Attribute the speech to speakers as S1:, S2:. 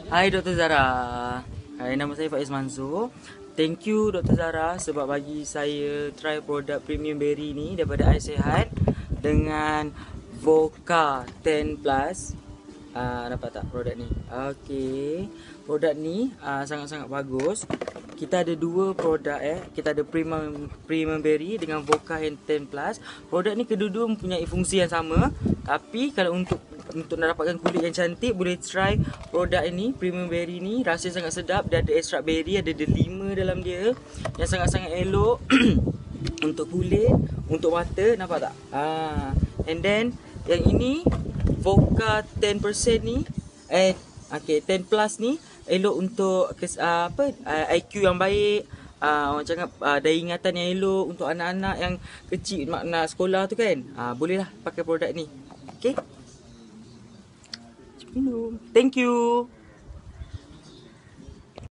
S1: Hai Dr. Zara. Hai, nama saya Faiz Mansur. Thank you Dr. Zara sebab bagi saya try produk Premium Berry ni daripada Ais Sehat dengan Voca 10 Plus. Nampak tak produk ni? Okey. Produk ni sangat-sangat bagus. Kita ada dua produk Kita ada Premium Berry dengan Voca 10 Plus. Produk ni kedua-dua mempunyai fungsi yang sama. Tapi kalau untuk nak dapatkan kulit yang cantik, boleh try produk ini, Premium Berry ni. Rasa sangat sedap. Dia ada extract berry, ada delima dalam dia yang sangat-sangat elok untuk kulit, untuk mata. Nampak tak? And then yang ini Voca 10% ni 10 plus ni elok untuk IQ yang baik, orang cakap daya ingatan yang elok untuk anak-anak yang kecil nak sekolah tu kan. Bolehlah pakai produk ni. Okay, minum. Thank you.